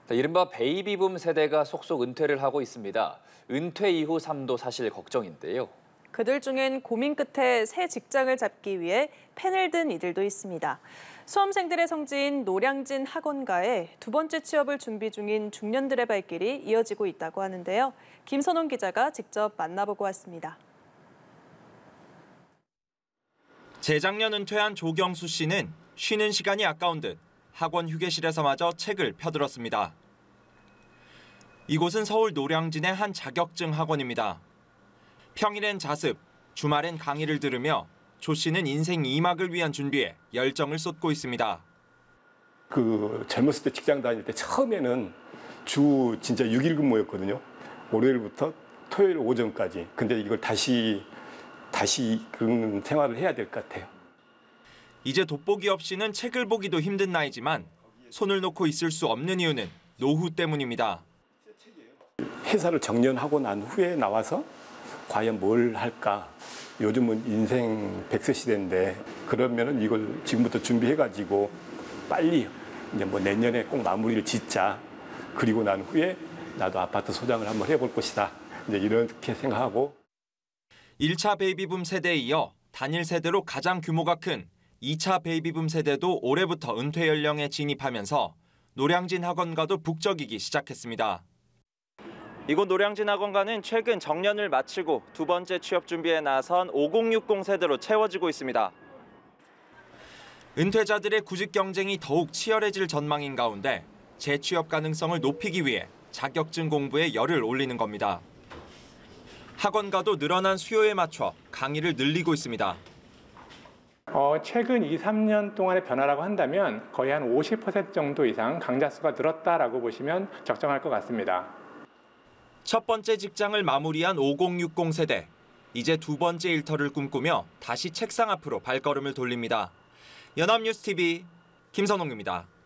이른바 베이비붐 세대가 속속 은퇴를 하고 있습니다. 은퇴 이후 삶도 사실 걱정인데요. 그들 중엔 고민 끝에 새 직장을 잡기 위해 펜을 든 이들도 있습니다. 수험생들의 성지인 노량진 학원가에 두 번째 취업을 준비 중인 중년들의 발길이 이어지고 있다고 하는데요. 김선홍 기자가 직접 만나보고 왔습니다. 재작년 은퇴한 조경수 씨는 쉬는 시간이 아까운 듯 학원 휴게실에서마저 책을 펴들었습니다. 이곳은 서울 노량진의 한 자격증 학원입니다. 평일엔 자습, 주말엔 강의를 들으며 조 씨는 인생 2막을 위한 준비에 열정을 쏟고 있습니다. 젊었을 때 직장 다닐 때 처음에는 주 진짜 6일 근무였거든요. 월요일부터 토요일 오전까지. 근데 이걸 다시 그런 생활을 해야 될 것 같아요. 이제 돋보기 없이는 책을 보기도 힘든 나이지만 손을 놓고 있을 수 없는 이유는 노후 때문입니다. 회사를 정년하고 난 후에 나와서 과연 뭘 할까? 요즘은 인생 100세 시대인데 그러면은 이걸 지금부터 준비해가지고 빨리 이제 내년에 꼭 마무리를 짓자. 그리고 난 후에 나도 아파트 소장을 한번 해볼 것이다. 이제 이렇게 생각하고. 1차 베이비붐 세대에 이어 단일 세대로 가장 규모가 큰 2차 베이비붐 세대도 올해부터 은퇴 연령에 진입하면서 노량진 학원가도 북적이기 시작했습니다. 이곳 노량진 학원가는 최근 정년을 마치고 두 번째 취업 준비에 나선 5060 세대로 채워지고 있습니다. 은퇴자들의 구직 경쟁이 더욱 치열해질 전망인 가운데 재취업 가능성을 높이기 위해 자격증 공부에 열을 올리는 겁니다. 학원가도 늘어난 수요에 맞춰 강의를 늘리고 있습니다. 최근 2, 3년 동안의 변화라고 한다면 거의 한 50% 정도 이상 강좌 수가 늘었다라고 보시면 적정할 것 같습니다. 첫 번째 직장을 마무리한 5060 세대. 이제 두 번째 일터를 꿈꾸며 다시 책상 앞으로 발걸음을 돌립니다. 연합뉴스 TV 김선홍입니다.